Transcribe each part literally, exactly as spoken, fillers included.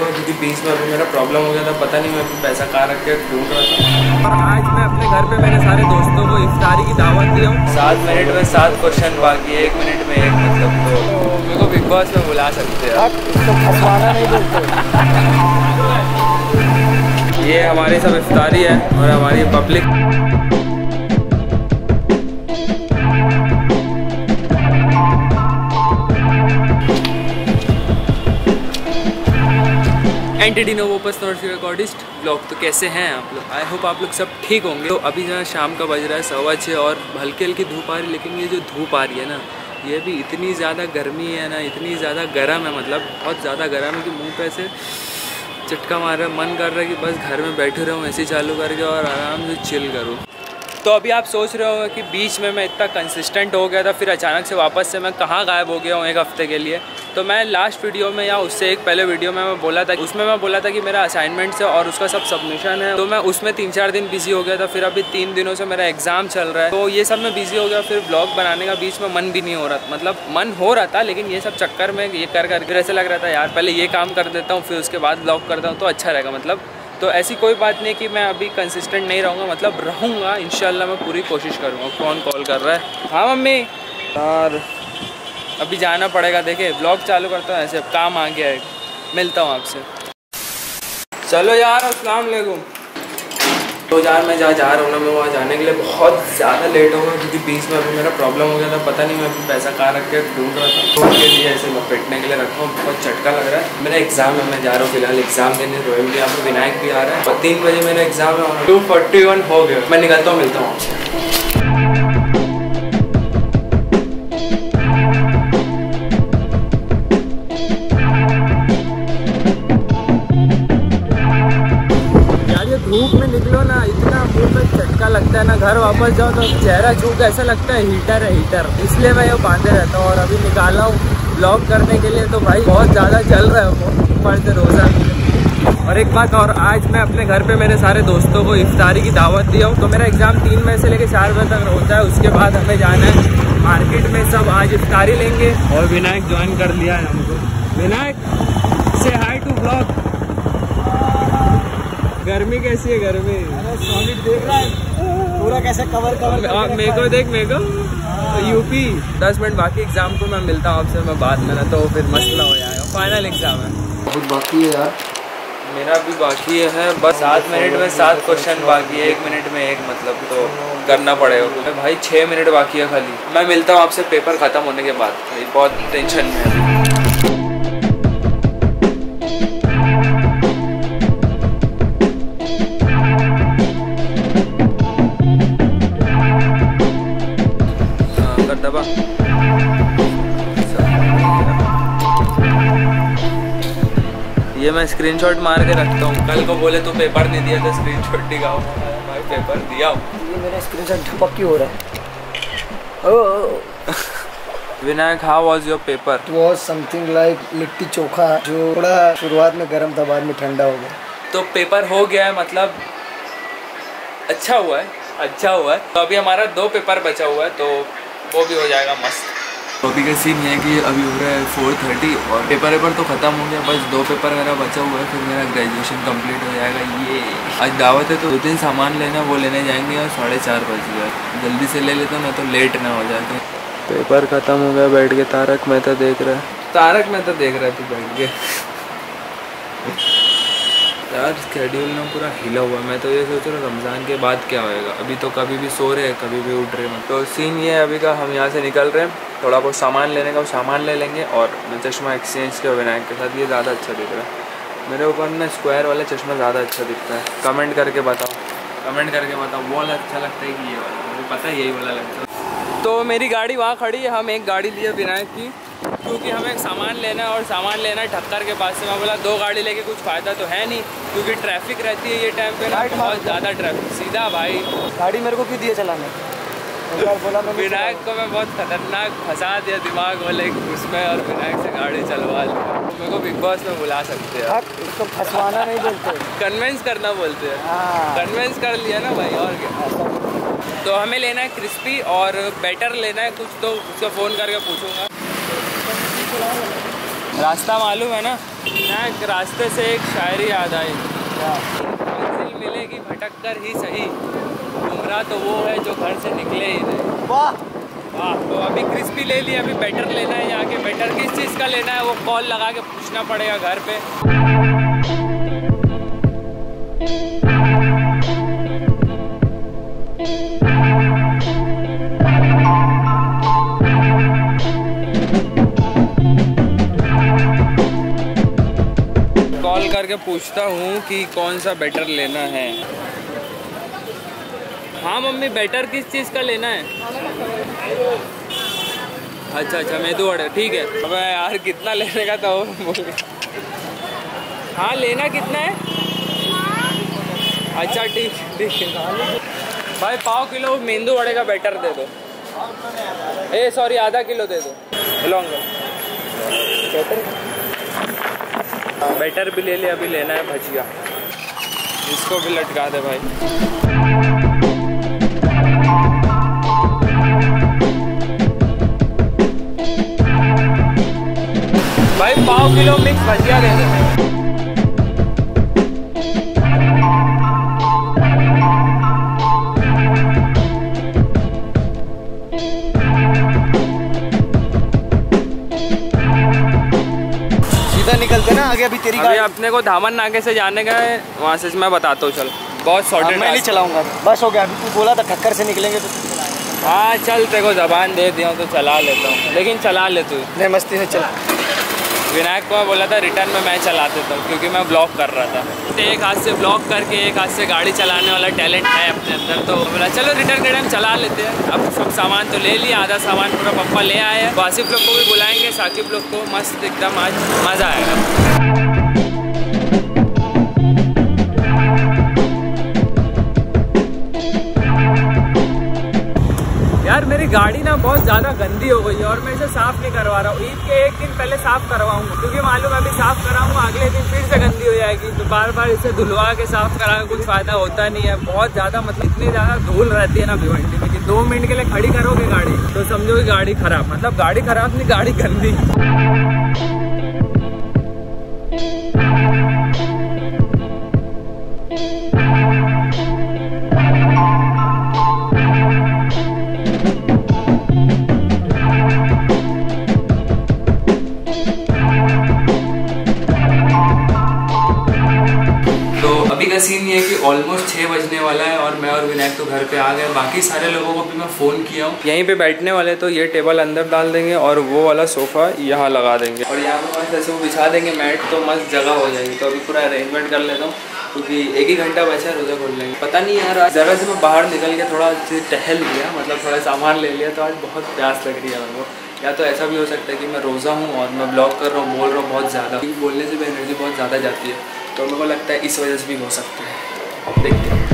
क्योंकि बीच में अभी मेरा प्रॉब्लम हो गया था, पता नहीं मैं अभी पैसा कहाँ रख के ढूंढ रहा था। और आज मैं अपने घर पे मेरे सारे दोस्तों को इफ्तारी की दावत दिया हूँ। सात मिनट में सात क्वेश्चन बाकी है, एक मिनट में एक, मतलब तो मेरे को बिग बॉस में बुला सकते हैं। ये हमारी सब इफ्तारी है और हमारी पब्लिक। एंटिडी नोवो रिकॉर्डिस्ट ब्लॉग। तो कैसे हैं आप लोग? आई होप आप लोग सब ठीक होंगे। तो अभी जो है शाम का बज रहा है सवा छः और हल्की हल्की धूप आ रही है, लेकिन ये जो धूप आ रही है ना, ये भी इतनी ज़्यादा गर्मी है ना, इतनी ज़्यादा गर्म है, मतलब बहुत ज़्यादा गर्म है कि मुंह पे ऐसे चटका मार रहा है। मन कर रहा है कि बस घर में बैठे रहूँ ऐसे चालू करके और आराम से चिल करूँ। तो अभी आप सोच रहे हो कि बीच में मैं इतना कंसिस्टेंट हो गया था, फिर अचानक से वापस से मैं कहाँ गायब हो गया हूँ एक हफ्ते के लिए। तो मैं लास्ट वीडियो में या उससे एक पहले वीडियो में मैं बोला था, उसमें मैं बोला था कि मेरा असाइनमेंट्स है और उसका सब सबमिशन है। तो मैं उसमें तीन चार दिन बिजी हो गया था। फिर अभी तीन दिनों से मेरा एग्ज़ाम चल रहा है, तो ये सब में बिजी हो गया। फिर ब्लॉग बनाने का बीच में मन भी नहीं हो रहा, मतलब मन हो रहा था, लेकिन ये सब चक्कर में ये कर कर फिर ऐसे लग रहा था यार पहले ये काम कर देता हूँ, फिर उसके बाद ब्लॉग करता हूँ तो अच्छा रहेगा। मतलब तो ऐसी कोई बात नहीं कि मैं अभी कंसिस्टेंट नहीं रहूँगा, मतलब रहूँगा इंशाल्लाह। मैं पूरी कोशिश करूँगा। कौन कॉल कर रहा है? हाँ मम्मी। और अभी जाना पड़ेगा, देखिए ब्लॉग चालू करता हूँ ऐसे, अब काम आ गया है। मिलता हूँ आपसे। चलो यार, अस्सलाम वालेकुम। तो यार मैं जहाँ जा रहा हूँ ना, मैं वहाँ जाने के लिए बहुत ज़्यादा लेट होगा, क्योंकि बीच में अभी मेरा प्रॉब्लम हो गया था। पता नहीं मैं अभी पैसा कहाँ रख के ढूंढ रहा था, तो उनके लिए ऐसे लपेटने के लिए रखा हूँ। बहुत झटका लग रहा है। मेरा एग्जाम है, मैं जा रहा हूँ फिलहाल एग्जाम देने। रोहित भी यहाँ पर, विनायक भी आ रहा है। और तीन बजे मेरा एग्जाम है और टू फोर्टी वन हो गया। मैं निकलता हूँ, मिलता हूँ आपसे। धूप में निकलो ना, इतना मुंह में चटका लगता है ना, घर वापस जाओ तो चेहरा छू के ऐसा लगता है हीटर है हीटर। इसलिए मैं ये बांधे रहता हूँ। और अभी निकाला हूँ ब्लॉग करने के लिए, तो भाई बहुत ज़्यादा चल रहा है वो, ऊपर से रोज़ा भी। और एक बात और, आज मैं अपने घर पे मेरे सारे दोस्तों को इफ्तारी की दावत दिया हूँ। तो मेरा एग्ज़ाम तीन बजे से लेकर चार बजे तक होता है। उसके बाद हमें जाना है मार्केट में, सब आज इफ्तारी लेंगे। और विनायक ज्वाइन कर लिया है हमको। विनायक से हाई टू ब्लॉग। गर्मी कैसी है? गर्मी सॉलिड देख रहा है पूरा, कैसे कवर कवर। मेरे को देख, मेरे को यूपी। दस मिनट बाकी एग्जाम को, मैं मिलता हूँ आपसे मैं बाद में, ना तो फिर मसला हो जाएगा। फाइनल एग्जाम है, बहुत बाकी है यार। मेरा भी बाकी है, बस सात मिनट में सात क्वेश्चन बाकी है, एक मिनट में एक, मतलब तो करना पड़ेगा भाई। छः मिनट बाकी है खाली। मैं मिलता हूँ आपसे पेपर ख़त्म होने के बाद। भाई बहुत टेंशन में है। दबा ये मैं स्क्रीनशॉट मार के रखता हूँ। कल को बोले तो पेपर नहीं दिया था, स्क्रीनशॉट दिखाओ। भाई पेपर दिया। ये मेरा स्क्रीनशॉट ढपक क्यों हो रहा है? Oh Vinayak, how was your paper? It was something like litti chokha, जो थोड़ा शुरुआत में गर्म था, बाद में ठंडा हो गया। तो पेपर हो गया है, मतलब अच्छा हुआ है, अच्छा हुआ है। तो अभी हमारा दो पेपर बचा हुआ है, तो वो भी हो जाएगा मस्त। तो अभी का सीन है कि अभी हो रहा है फोर थर्टी और पेपर वेपर तो ख़त्म हो गया, बस दो पेपर मेरा बचा हुआ है, फिर मेरा ग्रेजुएशन कंप्लीट हो जाएगा। ये आज दावत है, तो दो तीन सामान लेना, वो लेने जाएंगे और साढ़े चार बज गया। जल्दी से ले लेता हूँ, मैं तो लेट ना हो जाए। पेपर ख़त्म हो गया, बैठ के तारक मेहता देख रहा है। तारक मेहता देख रहा है तू बैठ के? यार स्केड्यूल ना पूरा हिला हुआ। मैं तो ये सोच रहा हूँ रमज़ान के बाद क्या होएगा। अभी तो कभी भी सो रहे हैं, कभी भी उठ रहे हैं। तो सीन ये है अभी का, हम यहाँ से निकल रहे हैं, थोड़ा बहुत सामान लेने का, सामान ले लेंगे और मैं चश्मा एक्सचेंज किया विनायक के साथ। ये ज़्यादा अच्छा दिख रहा है मेरे ऊपर ना, स्क्वायर वाला चश्मा ज़्यादा अच्छा दिखता है। कमेंट करके बताओ, कमेंट करके बताओ वो वाला अच्छा लगता है कि ये वाला। मुझे पता है यही वाला लगता है। तो मेरी गाड़ी वहाँ खड़ी है, हम एक गाड़ी लिए विनायक की, क्योंकि हमें सामान लेना है और सामान लेना है ठक्कर के पास से। मैं बोला दो गाड़ी लेके कुछ फ़ायदा तो है नहीं, क्योंकि ट्रैफिक रहती है ये टाइम पे ना, बहुत ज़्यादा ट्रैफिक। सीधा भाई गाड़ी मेरे को क्यों दिए चलाने? बोला विनायक को मैं बहुत खतरनाक फंसा दिया दिमाग वाले उसमें, और विनायक से गाड़ी चलवा ली। मेरे को बिग बॉस में बुला सकते हैं। उसको फंसवाना नहीं बोलते, कन्विंस करना बोलते हैं। कन्विंस कर लिया ना भाई, और क्या। तो हमें लेना है क्रिस्पी और बैटर लेना है कुछ, तो उसको फ़ोन करके पूछूंगा। रास्ता मालूम है ना? ना एक रास्ते से एक शायरी याद आई, मंजिल मिलेगी भटक कर ही सही, गुमराह तो वो है जो घर से निकले ही नहीं। वाह वाह। तो अभी क्रिस्पी ले लिया, अभी बैटर लेना है यहाँ के। बैटर किस चीज़ का लेना है वो कॉल लगा के पूछना पड़ेगा घर पे। कॉल करके पूछता हूँ कि कौन सा बैटर लेना है। हाँ मम्मी, बैटर किस चीज़ का लेना है? अच्छा अच्छा, मेदू वड़े, ठीक है। अब यार कितना लेने का था वो बोल। हाँ लेना कितना है? अच्छा ठीक ठीक है भाई, पाव किलो मेंदू वड़े का बैटर दे दो। ए सॉरी, आधा किलो दे दो। लौंगा बैटर भी ले ले, अभी लेना है भजिया, इसको भी लटका दे भाई। भाई पाव किलो मिक्स भजिया दे दे। सीधा निकलते ना आगे, अभी तेरी अभी अपने को धामन नाके से जाने का है, वहाँ से मैं बताता हूँ। चल बहुत शॉर्टेड, मैं नहीं चलाऊंगा, बस हो गया। अभी तू बोला था ठक्कर से निकलेंगे तो हाँ चल, तेरे को जबान दे दिया तो चला लेता हूँ, लेकिन चला ले तू। नहीं मस्ती से चल। विनायक को बोला था रिटर्न में मैं चला देता हूँ, क्योंकि मैं ब्लॉग कर रहा था। एक हाथ से ब्लॉग करके एक हाथ से गाड़ी चलाने वाला टैलेंट है अपने अंदर, तो बोला चलो रिटर्न के टाइम चला लेते हैं। अब सब सामान तो ले लिया, आधा सामान पूरा पप्पा ले आए हैं। वासिफ लोग को भी बुलाएंगे, साकिब लोग को, मस्त एकदम आज मज़ा आएगा। यार मेरी गाड़ी ना बहुत ज़्यादा गंदी हो गई है और मैं इसे साफ़ नहीं करवा रहा हूँ। ईद के एक दिन पहले साफ़ करवाऊंगा, क्योंकि मालूम अभी साफ़ कराऊंगा अगले दिन फिर से गंदी हो जाएगी। तो बार बार इसे धुलवा के साफ़ कराने कुछ फ़ायदा होता नहीं है। बहुत ज़्यादा मतलब इतनी ज़्यादा धूल रहती है ना भिवंडी में कि दो मिनट के लिए खड़ी करोगे गाड़ी तो समझो कि गाड़ी ख़राब, मतलब गाड़ी ख़राब नहीं, गाड़ी गंदी। अभी का सीन ये है कि ऑलमोस्ट छः बजने वाला है और मैं और विनायक तो घर पे आ गए। बाकी सारे लोगों को भी मैं फ़ोन किया हूँ, यहीं पे बैठने वाले, तो ये टेबल अंदर डाल देंगे और वो वाला सोफ़ा यहाँ लगा देंगे और यहाँ पे मस्त ऐसे वो बिछा देंगे मैट, तो मस्त जगह हो जाएगी। तो अभी पूरा अरेंजमेंट कर लेता हूँ, क्योंकि एक ही घंटा बचा है, रोज़ा खोल लेंगे। पता नहीं यार, ज़रा से मैं बाहर निकल के थोड़ा टहल लिया, मतलब थोड़ा सामान ले लिया, तो आज बहुत प्यास लग रही है मेरे को। या तो ऐसा भी हो सकता है कि मैं रोज़ा हूँ और मैं ब्लॉग कर रहा हूँ, बोल रहा हूँ बहुत ज़्यादा, बोलने से भी एनर्जी बहुत ज़्यादा जाती है, तो मेरे को लगता है इस वजह से भी हो सकता है। देखते हैं।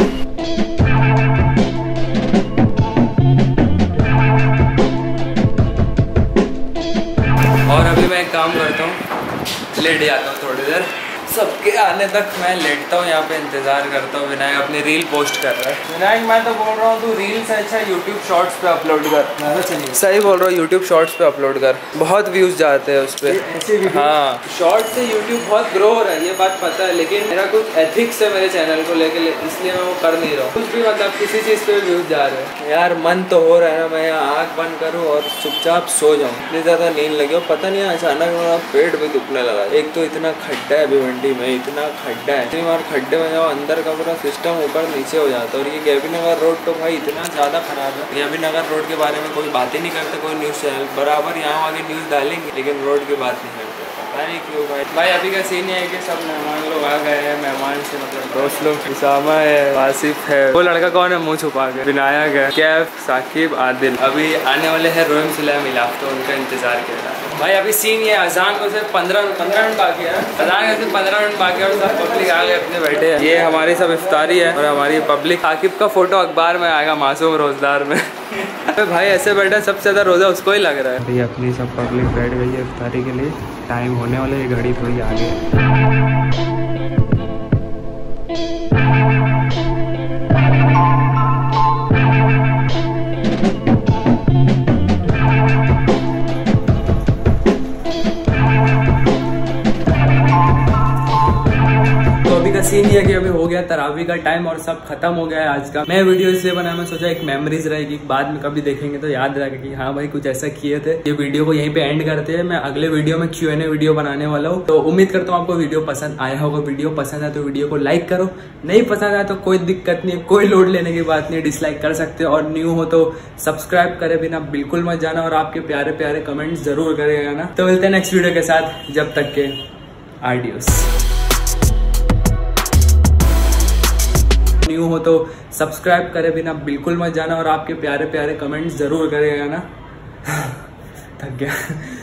और अभी मैं एक काम करता हूँ, लेट जाता हूँ थोड़ी देर, सबके आने तक मैं लेटता हूँ यहाँ पे, इंतज़ार करता हूँ। विनायक अपनी रील पोस्ट कर रहा है। विनायक मैं तो बोल रहा हूँ तू रील से अच्छा यूट्यूब शॉर्ट्स पे अपलोड कर। सही बोल रहा हूँ, यूट्यूब शॉर्ट्स पे अपलोड कर, बहुत व्यूज़ जाते हैं उस पर। हाँ, शॉर्ट्स से यूट्यूब बहुत ग्रो हो रहा है, ये बात पता है, लेकिन मेरा कुछ एथिक्स है मेरे चैनल को लेके, इसलिए मैं वो कर नहीं रहा हूँ कुछ भी, मतलब किसी चीज़ पे व्यूज़ जा रहे हैं। यार मन तो हो रहा है ना मैं यहाँ आँख बंद करूँ और चुपचाप सो जाऊँ, इतनी ज़्यादा नींद लगी और पता नहीं अचानक मेरा पेट भी दुखने लगा। एक तो इतना खड्डा है भिवंडी में, इतना खड्डा है, इतनी बार खड्डे में जाओ अंदर का पूरा सिस्टम ऊपर नीचे हो जाता है। और ये गैबी नगर रोड तो भाई इतना ज़्यादा खराब है, गैबी नगर रोड के बारे में कोई बात ही नहीं करते कोई न्यूज़ चैनल, बराबर यहाँ आगे न्यूज़ डालेंगे लेकिन रोड की बात नहीं करते, पता नहीं क्यों भाई। भाई अभी का सीन है कि सब मेहमान लोग आ गए हैं, मेहमान से मतलब दोस्त लोग, उसामा है, वासिफ है, वो लड़का कौन है मुँह छुपा के, विनायक है, कैफ, साकिब, आदिल। अभी आने वाले हैं रोहिम सुलैम इलाफ, तो उनका इंतज़ार कर रहा है भाई। अभी सीन ये अजान को सिर्फ पंद्रह पंद्रह मिनट बाकी है, अजान को सिर्फ पंद्रह मिनट बाकी है और सब पब्लिक आ गए अपने बैठे हैं। ये हमारी सब इफ्तारी है और हमारी पब्लिक। साकिब का फोटो अखबार में आएगा, मासूम रोजदार में। भाई ऐसे बैठा सबसे ज़्यादा रोज़ा उसको ही लग रहा है। अभी अपनी सब पब्लिक बैठ गई है इफ्तारी के लिए, टाइम होने वाला है, घड़ी थोड़ी आगे है। सीन ये कि अभी हो गया तरावी का टाइम और सब खत्म हो गया है आज का। मैं वीडियो इसलिए बनाया, मैं सोचा एक मेमोरीज रहेगी, बाद में कभी देखेंगे तो याद रहेगा कि हाँ भाई कुछ ऐसा किए थे। ये वीडियो को यहीं पे एंड करते हैं। मैं अगले वीडियो में क्यू एन ए वीडियो बनाने वाला हूँ, तो उम्मीद करता हूँ आपको वीडियो पसंद आया होगा। वीडियो पसंद आया तो वीडियो को लाइक करो, नहीं पसंद आया तो कोई दिक्कत नहीं, कोई लोड लेने की बात नहीं, डिसलाइक कर सकते हो। और न्यू हो तो सब्सक्राइब करे बिना बिल्कुल मत जाना, और आपके प्यारे प्यारे कमेंट्स जरूर करेगा ना। तो मिलते हैं नेक्स्ट वीडियो के साथ, जब तक के आडियोस। न्यू हो तो सब्सक्राइब करे बिना बिल्कुल मत जाना, और आपके प्यारे प्यारे कमेंट्स जरूर करेगा ना। थक गया।